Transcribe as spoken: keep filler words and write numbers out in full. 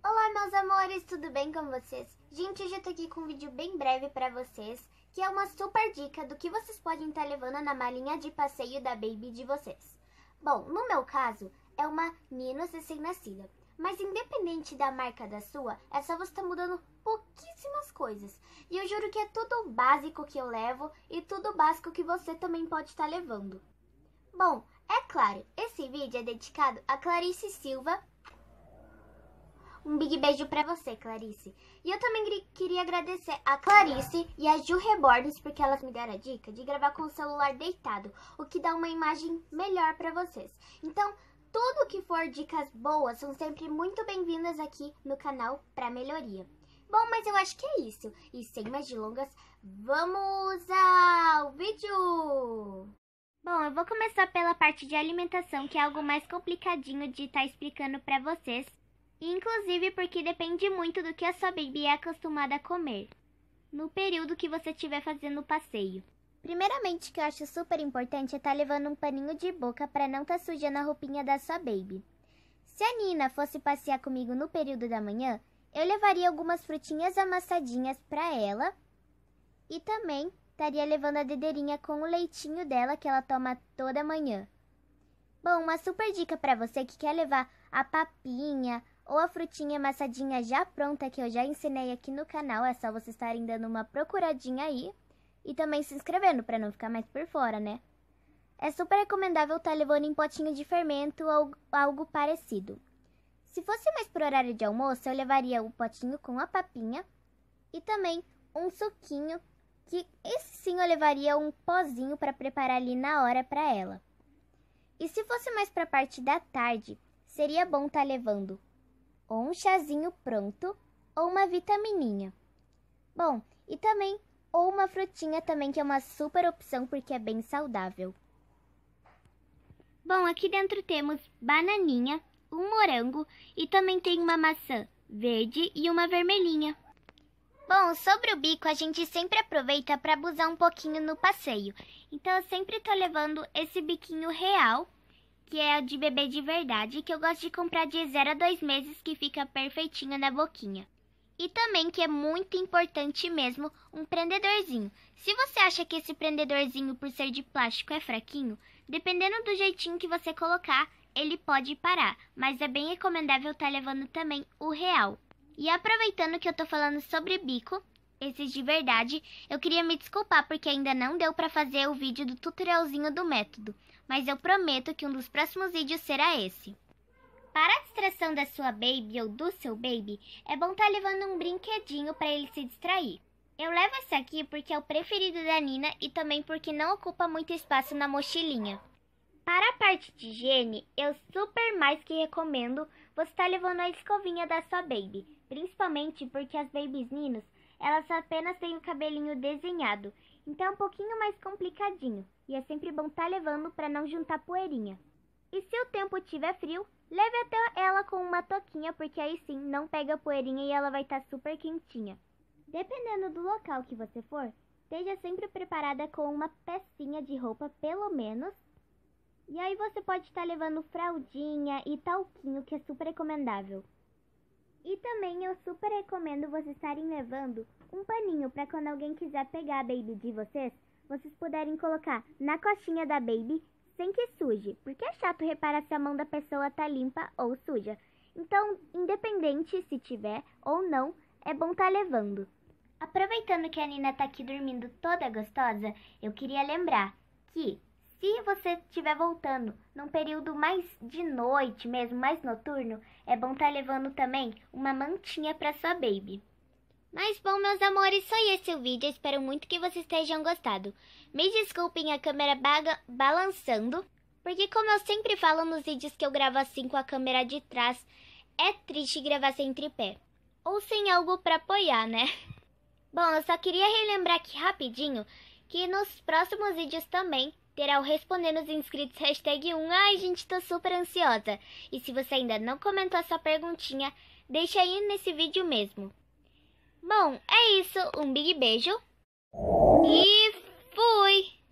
Olá, meus amores, tudo bem com vocês? Gente, hoje eu tô aqui com um vídeo bem breve pra vocês, que é uma super dica do que vocês podem estar levando na malinha de passeio da baby de vocês. Bom, no meu caso, é uma Ninos recém-nascida, mas independente da marca da sua, é só você estar mudando pouquíssimas coisas. E eu juro que é tudo básico que eu levo e tudo básico que você também pode estar levando. Bom, é claro, esse vídeo é dedicado a Clarice Silva. Um big beijo pra você, Clarice. E eu também queria agradecer a Clarice e a Ju Reborns, porque elas me deram a dica de gravar com o celular deitado, o que dá uma imagem melhor pra vocês. Então, tudo que for dicas boas são sempre muito bem-vindas aqui no canal pra melhoria. Bom, mas eu acho que é isso. E sem mais delongas, vamos ao vídeo! Bom, eu vou começar pela parte de alimentação, que é algo mais complicadinho de estar explicando pra vocês. Inclusive porque depende muito do que a sua baby é acostumada a comer no período que você estiver fazendo o passeio. Primeiramente, o que eu acho super importante é estar levando um paninho de boca para não estar sujando a roupinha da sua baby. Se a Nina fosse passear comigo no período da manhã, eu levaria algumas frutinhas amassadinhas para ela e também estaria levando a dedeirinha com o leitinho dela que ela toma toda manhã. Bom, uma super dica para você que quer levar a papinha ou a frutinha amassadinha já pronta, que eu já ensinei aqui no canal, é só vocês estarem dando uma procuradinha aí e também se inscrevendo para não ficar mais por fora, né? É super recomendável estar levando em potinho de fermento ou algo parecido. Se fosse mais por horário de almoço, eu levaria o potinho com a papinha e também um suquinho, que esse sim eu levaria um pozinho para preparar ali na hora para ela. E se fosse mais para a parte da tarde, seria bom estar levando ou um chazinho pronto, ou uma vitamininha. Bom, e também, ou uma frutinha também, que é uma super opção, porque é bem saudável. Bom, aqui dentro temos bananinha, um morango, e também tem uma maçã verde e uma vermelhinha. Bom, sobre o bico, a gente sempre aproveita para abusar um pouquinho no passeio. Então, eu sempre tô levando esse biquinho real, que é de bebê de verdade, que eu gosto de comprar de zero a dois meses, que fica perfeitinho na boquinha. E também, que é muito importante mesmo, um prendedorzinho. Se você acha que esse prendedorzinho, por ser de plástico, é fraquinho, dependendo do jeitinho que você colocar, ele pode parar. Mas é bem recomendável estar levando também o real. E aproveitando que eu tô falando sobre bico, esses de verdade, eu queria me desculpar porque ainda não deu pra fazer o vídeo do tutorialzinho do método, mas eu prometo que um dos próximos vídeos será esse. Para a distração da sua baby ou do seu baby, é bom estar levando um brinquedinho para ele se distrair. Eu levo esse aqui porque é o preferido da Nina e também porque não ocupa muito espaço na mochilinha. Para a parte de higiene, eu super mais que recomendo você estar levando a escovinha da sua baby, principalmente porque as babies Ninos, elas apenas têm o cabelinho desenhado, então é um pouquinho mais complicadinho, e é sempre bom estar levando para não juntar poeirinha. E se o tempo estiver frio, leve até ela com uma touquinha, porque aí sim não pega poeirinha e ela vai estar super quentinha. Dependendo do local que você for, esteja sempre preparada com uma pecinha de roupa pelo menos. E aí você pode estar levando fraldinha e talquinho, que é super recomendável. E também eu super recomendo vocês estarem levando um paninho para quando alguém quiser pegar a baby de vocês, vocês puderem colocar na coxinha da baby sem que suje, porque é chato reparar se a mão da pessoa tá limpa ou suja. Então, independente se tiver ou não, é bom estar levando. Aproveitando que a Nina tá aqui dormindo toda gostosa, eu queria lembrar que se você estiver voltando num período mais de noite mesmo, mais noturno, é bom estar levando também uma mantinha para sua baby. Mas bom, meus amores, foi esse o vídeo. Eu espero muito que vocês tenham gostado. Me desculpem a câmera baga balançando, porque como eu sempre falo nos vídeos que eu gravo assim com a câmera de trás, é triste gravar sem tripé. Ou sem algo para apoiar, né? Bom, eu só queria relembrar aqui rapidinho que nos próximos vídeos também terá o Respondendo os Inscritos hashtag um. Ai, gente, tô super ansiosa. E se você ainda não comentou a sua perguntinha, deixa aí nesse vídeo mesmo. Bom, é isso. Um big beijo. E fui!